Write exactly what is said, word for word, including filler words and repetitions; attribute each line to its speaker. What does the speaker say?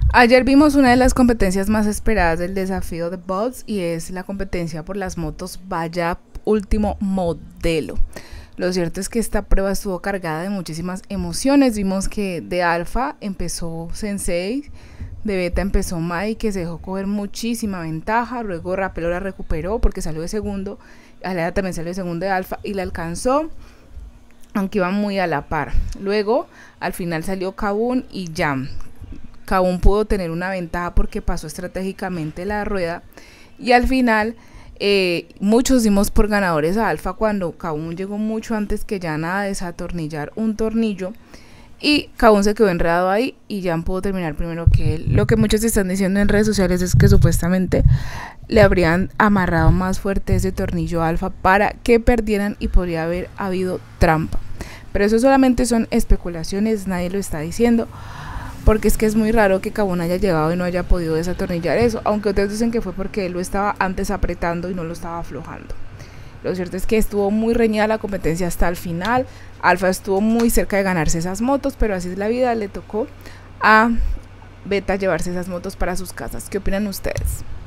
Speaker 1: Ayer vimos una de las competencias más esperadas del desafío de bots y es la competencia por las motos Vaya último modelo. Lo cierto es que esta prueba estuvo cargada de muchísimas emociones. Vimos que de alfa empezó Sensei, de beta empezó Mai, que se dejó coger muchísima ventaja. Luego Rapelo la recuperó porque salió de segundo. Alea también salió de segundo de alfa y la alcanzó, aunque iban muy a la par. Luego al final salió Kabun y Jam. Kabun pudo tener una ventaja porque pasó estratégicamente la rueda y al final eh, muchos dimos por ganadores a Alfa cuando Kabun llegó mucho antes que Jan a desatornillar un tornillo y Kabun se quedó enredado ahí y Jan pudo terminar primero que él. Lo que muchos están diciendo en redes sociales es que supuestamente le habrían amarrado más fuerte ese tornillo a Alfa para que perdieran y podría haber habido trampa, pero eso solamente son especulaciones, nadie lo está diciendo, porque es que es muy raro que Kabun haya llegado y no haya podido desatornillar eso, aunque otros dicen que fue porque él lo estaba antes apretando y no lo estaba aflojando. Lo cierto es que estuvo muy reñida la competencia hasta el final. Alfa estuvo muy cerca de ganarse esas motos, pero así es la vida, le tocó a Beta llevarse esas motos para sus casas. ¿Qué opinan ustedes?